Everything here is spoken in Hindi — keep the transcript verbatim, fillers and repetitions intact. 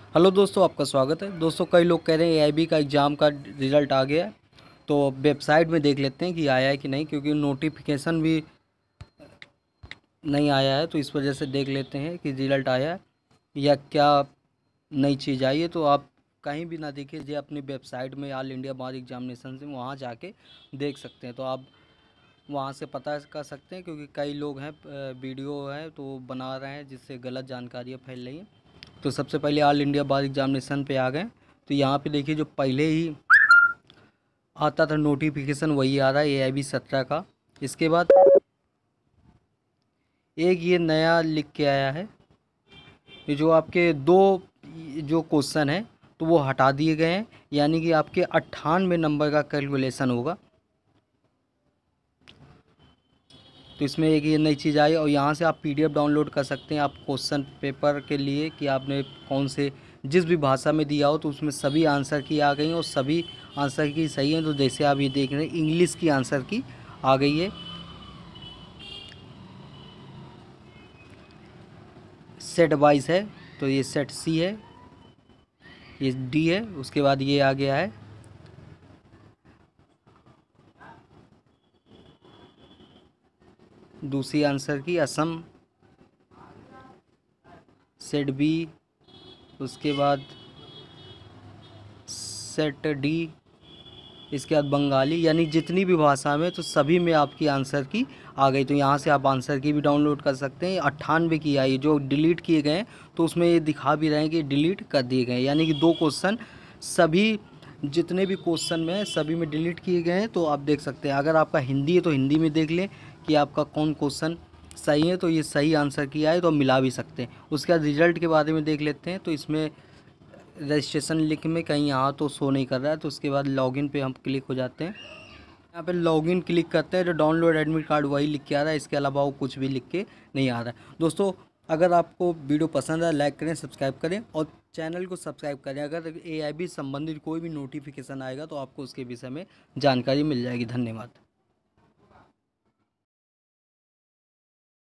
हेलो दोस्तों, आपका स्वागत है। दोस्तों, कई लोग कह रहे हैं एआईबी का एग्ज़ाम का रिज़ल्ट आ गया है। तो वेबसाइट में देख लेते हैं कि आया है कि नहीं, क्योंकि नोटिफिकेशन भी नहीं आया है। तो इस वजह से देख लेते हैं कि रिज़ल्ट आया है या क्या नई चीज़ आई है। तो आप कहीं भी ना देखिए, जो अपनी वेबसाइट में ऑल इंडिया बार एग्जामिनेशन से वहाँ जाके देख सकते हैं। तो आप वहाँ से पता कर सकते हैं, क्योंकि कई लोग हैं वीडियो है तो बना रहे हैं जिससे गलत जानकारियाँ फैल रही हैं। तो सबसे पहले ऑल इंडिया बार एग्जामिनेशन पे आ गए। तो यहाँ पे देखिए, जो पहले ही आता था नोटिफिकेशन वही आ रहा है, ए आई बी सत्रह का। इसके बाद एक ये नया लिख के आया है, ये जो आपके दो जो क्वेश्चन है तो वो हटा दिए गए हैं, यानी कि आपके अट्ठानवे नंबर का कैलकुलेशन होगा। तो इसमें एक ये नई चीज़ आई, और यहाँ से आप पीडीएफ डाउनलोड कर सकते हैं आप क्वेश्चन पेपर के लिए, कि आपने कौन से जिस भी भाषा में दिया हो तो उसमें सभी आंसर की आ गई हैं और सभी आंसर की सही हैं। तो जैसे आप ये देख रहे हैं, इंग्लिश की आंसर की आ गई है, सेट वाइज है। तो ये सेट सी है, ये डी है, उसके बाद ये आ गया है दूसरी आंसर की असम, सेट बी, उसके बाद सेट डी, इसके बाद बंगाली, यानी जितनी भी भाषा में तो सभी में आपकी आंसर की आ गई। तो यहाँ से आप आंसर की भी डाउनलोड कर सकते हैं। अट्ठानवे की आई, जो डिलीट किए गए हैं तो उसमें ये दिखा भी रहे हैं कि डिलीट कर दिए गए हैं, यानी कि दो क्वेश्चन सभी जितने भी क्वेश्चन में सभी में डिलीट किए गए हैं। तो आप देख सकते हैं, अगर आपका हिंदी है तो हिंदी में देख लें कि आपका कौन क्वेश्चन सही है। तो ये सही आंसर किया है तो हम मिला भी सकते हैं। उसके बाद रिजल्ट के बारे में देख लेते हैं। तो इसमें रजिस्ट्रेशन लिंक में कहीं यहाँ तो शो नहीं कर रहा है। तो उसके बाद लॉगिन पे हम क्लिक हो जाते हैं। यहाँ पे लॉगिन क्लिक करते हैं तो डाउनलोड एडमिट कार्ड वही लिख के आ रहा है, इसके अलावा वो कुछ भी लिख के नहीं आ रहा है। दोस्तों, अगर आपको वीडियो पसंद है, लाइक करें, सब्सक्राइब करें और चैनल को सब्सक्राइब करें। अगर ए आई बी संबंधित कोई भी नोटिफिकेशन आएगा तो आपको उसके विषय में जानकारी मिल जाएगी। धन्यवाद।